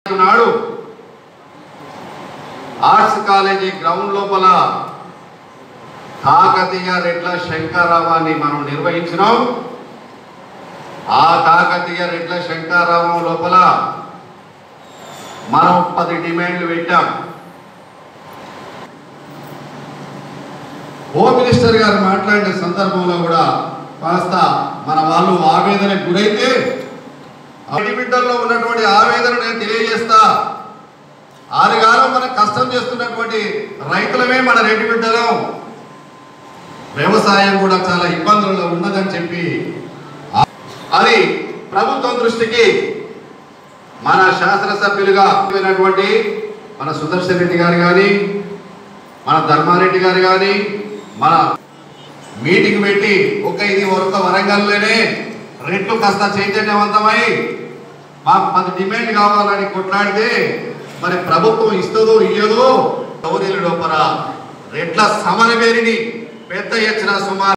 నాడు arts college ground లోపల కాకతీయ రెడ్ల శంకరావాన్ని మనం నిర్వహించినాం. ఆ కాకతీయ రెడ్ల శంకరావం లోపల మనం 10 డిమాండ్లు పెట్టాం. హోమ్ మినిస్టర్ గారు మాట్లాడిన సందర్భంలో కూడా కాస్త మన వాళ్ళు ఆవేదనకు గురైతే బిడ్డల్లో ఉన్నటువంటి ఆవేదన నేను తెలియజేస్తా. ఆరుగాలం మనం కష్టం చేస్తున్నటువంటి రైతులమే మన రెడ్డి బిడ్డలు. వ్యవసాయం కూడా చాలా ఇబ్బందుల్లో ఉన్నదని చెప్పి అది ప్రభుత్వం దృష్టికి మన శాసనసభ్యులుగా అయినటువంటి మన సుదర్శన్ రెడ్డి గారు కానీ, మన ధర్మారెడ్డి గారు కానీ మన మీటింగ్ పెట్టి ఇది ఒక్క వరంగల్లోనే రెట్లు కాస్త చైతన్యవంతమై మాకు 10 డిమాండ్ కావాలని కొట్లాడితే మరి ప్రభుత్వం ఇస్తుందో ఇయ్యదో గౌరీల లోపల రెట్ల సమరవేరిని పెద్ద ఎత్తున సుమారు